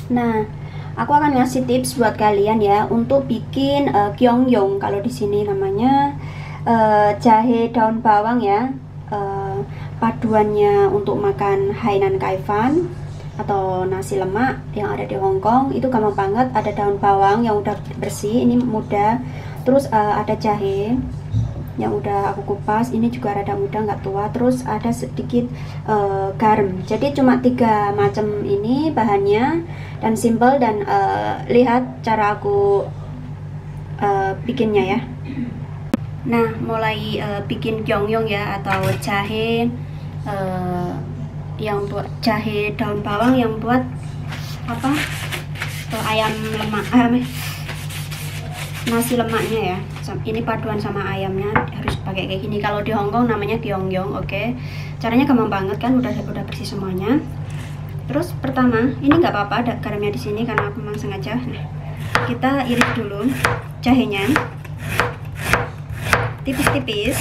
Nah, aku akan ngasih tips buat kalian ya untuk bikin gyeongyong. Kalau di sini namanya jahe daun bawang ya. Paduannya untuk makan Hainan Kaifan atau nasi lemak yang ada di Hong Kong itu gampang banget. Ada daun bawang yang udah bersih, ini muda. Terus ada jahe yang udah aku kupas, ini juga rada muda nggak tua. Terus ada sedikit garam. Jadi cuma 3 macam ini bahannya dan simple. Dan lihat cara aku bikinnya ya. Nah, mulai bikin gyeongyong ya, atau jahe yang buat jahe daun bawang yang buat apa? Ayam lemak, nasi lemaknya ya. Ini paduan sama ayamnya harus pakai kayak gini. Kalau di Hong Kong namanya gyeongyong, oke. Caranya gampang banget kan, udah bersih semuanya. Terus pertama, ini nggak apa-apa ada garamnya di sini karena aku memang sengaja. Nah, kita iris dulu jahenya. Tipis-tipis.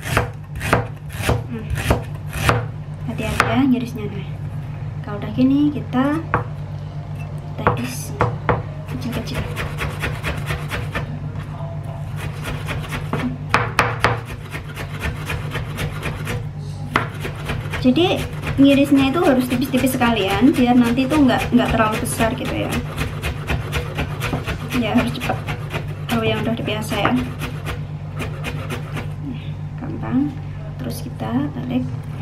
Hati-hati ya ngirisnya. Nah, kalau udah gini kita iris kecil-kecil. Jadi ngirisnya itu harus tipis-tipis sekalian biar nanti itu nggak terlalu besar gitu ya. Ya harus cepat. Kalau yang udah biasa ya. Terus kita balik.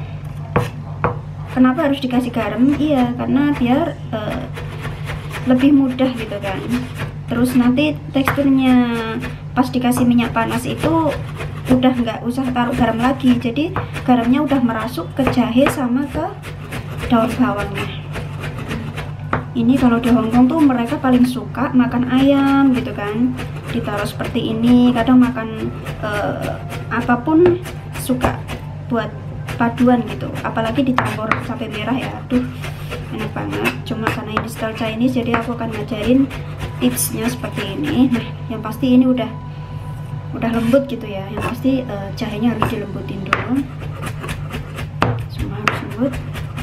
Kenapa harus dikasih garam? Iya, karena biar lebih mudah gitu kan. Terus nanti teksturnya pas dikasih minyak panas itu udah nggak usah taruh garam lagi. Jadi garamnya udah merasuk ke jahe sama ke daun bawangnya. Ini kalau di Hong Kong tuh mereka paling suka makan ayam gitu kan, ditaruh seperti ini. Kadang makan apapun suka buat paduan gitu, apalagi dicampur cabai merah ya. Aduh, enak banget. Cuma karena ini style Chinese, jadi aku akan ngajarin tipsnya seperti ini. Nah, yang pasti ini udah lembut gitu ya. Yang pasti jahenya harus dilembutin dulu. Semua harus lembut.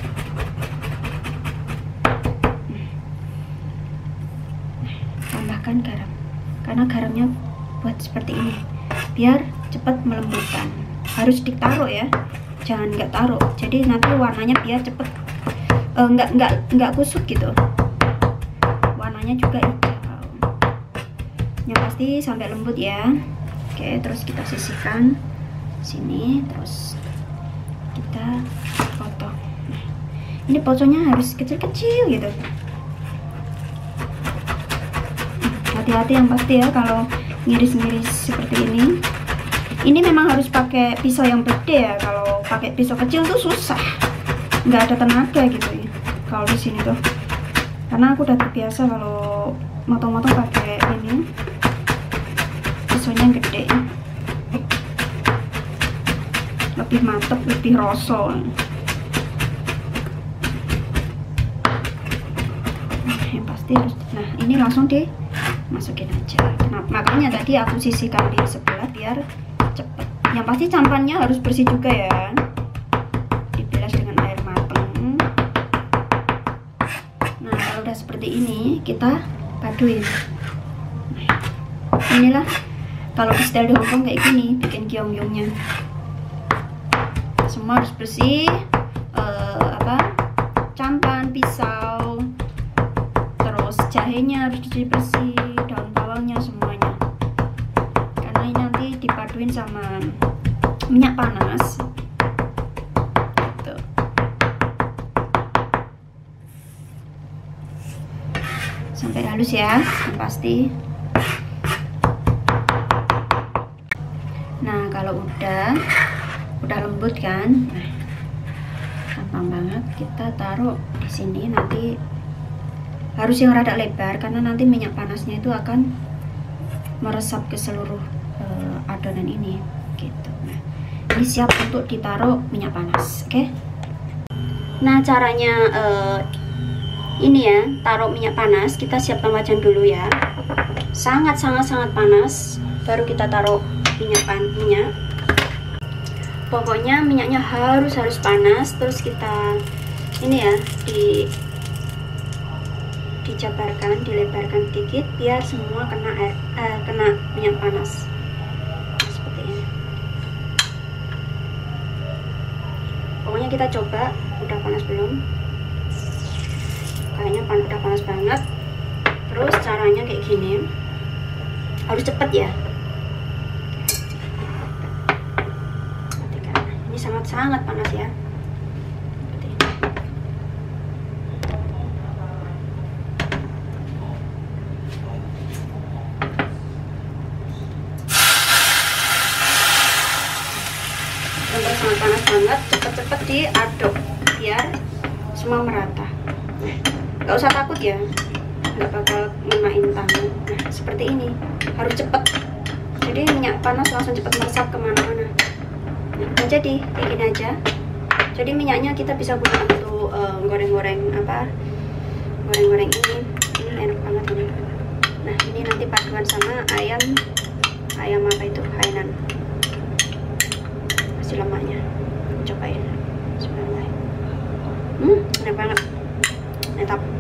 Tambahkan garam, karena garamnya buat seperti ini biar cepat melembutkan. Harus ditaruh ya, jangan nggak taruh. Jadi nanti warnanya biar cepet nggak kusut gitu. Warnanya juga hijau. Yang pasti sampai lembut ya. Oke, terus kita sisihkan sini. Terus kita potong. Nah, ini potongnya harus kecil-kecil gitu. Hati-hati yang pasti ya kalau ngiris-ngiris seperti ini. Ini memang harus pakai pisau yang gede ya. Kalau pakai pisau kecil tuh susah, nggak ada tenaga gitu ya. Kalau di sini tuh, karena aku udah terbiasa kalau motong-motong pakai ini pisaunya yang gede, lebih mantep, lebih rosol. Nah, yang pasti harus. Nah, ini langsung dimasukin aja. Nah, makanya tadi aku sisihkan di sebelah biar cepet. Yang pasti campannya harus bersih juga ya, dibilas dengan air mateng. Nah, kalau udah seperti ini kita paduin. Nah, inilah kalau di style di Hong Kong kayak gini bikin gyeongyongnya. Semua harus bersih, campan, pisau, terus jahenya harus dicuci bersih, daun bawangnya semuanya. Ini nanti dipaduin sama minyak panas gitu. Sampai halus ya, yang pasti. Nah, kalau udah lembut kan, nah, gampang banget. Kita taruh di sini. Nanti harus yang rada lebar karena nanti minyak panasnya itu akan meresap ke seluruh adonan ini gitu. Nah, ini siap untuk ditaruh minyak panas. Oke. Nah, caranya ini ya, taruh minyak panas. Kita siapkan wajan dulu ya, sangat panas, baru kita taruh minyak. Pokoknya minyaknya harus panas. Terus kita ini ya dijabarkan, dilebarkan sedikit biar semua kena kena minyak panas seperti ini. Pokoknya kita coba udah panas belum. Kayaknya udah panas banget. Terus caranya kayak gini, harus cepet ya. Perhatikan, ini sangat-sangat panas ya. Seperti ini. Benar sangat panas banget. Cepet-cepet diaduk biar semua merata. Nah, nggak usah takut ya, nggak bakal ngenain tangan. Nah, seperti ini, harus cepet. Jadi minyak panas langsung cepet meresap kemana-mana. Nah, jadi kayak gini aja. Jadi minyaknya kita bisa guna untuk goreng-goreng goreng-goreng ini enak banget ini. Nah, ini nanti paduan sama ayam apa itu, hainan. Masih lemaknya, cobain. Bismillah. Enak banget. Mantap.